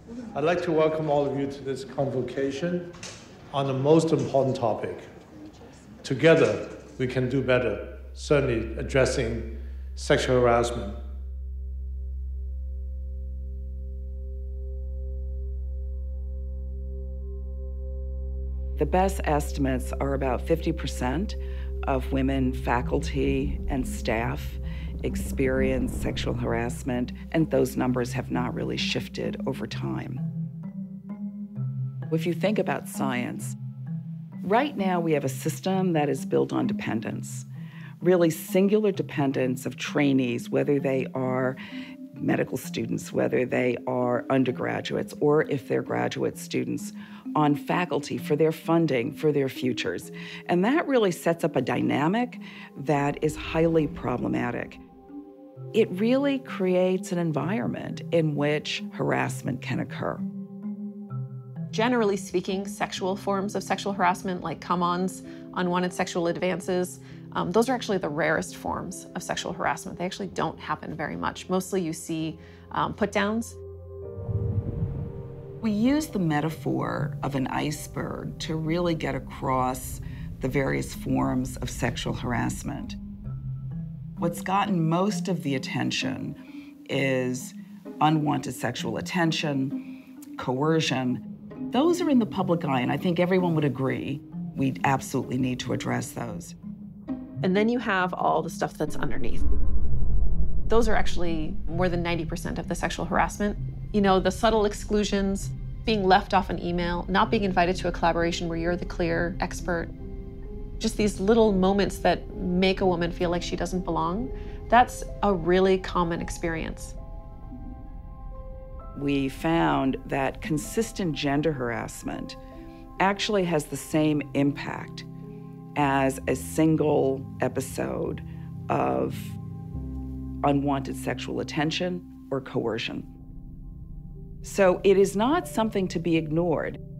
I'd like to welcome all of you to this convocation on the most important topic. Together, we can do better, certainly addressing sexual harassment. The best estimates are about 50% of women faculty and staff experience sexual harassment, and those numbers have not really shifted over time. If you think about science, right now we have a system that is built on dependence, really singular dependence of trainees, whether they are medical students, whether they are undergraduates, or if they're graduate students, on faculty for their funding, for their futures. And that really sets up a dynamic that is highly problematic. It really creates an environment in which harassment can occur. Generally speaking, sexual forms of sexual harassment like come-ons, unwanted sexual advances, those are actually the rarest forms of sexual harassment. They actually don't happen very much. Mostly you see putdowns. We use the metaphor of an iceberg to really get across the various forms of sexual harassment. What's gotten most of the attention is unwanted sexual attention, coercion. Those are in the public eye, and I think everyone would agree we absolutely need to address those. And then you have all the stuff that's underneath. Those are actually more than 90% of the sexual harassment. You know, the subtle exclusions, being left off an email, not being invited to a collaboration where you're the clear expert, just these little moments that make a woman feel like she doesn't belong, that's a really common experience. We found that consistent gender harassment actually has the same impact as a single episode of unwanted sexual attention or coercion. So it is not something to be ignored.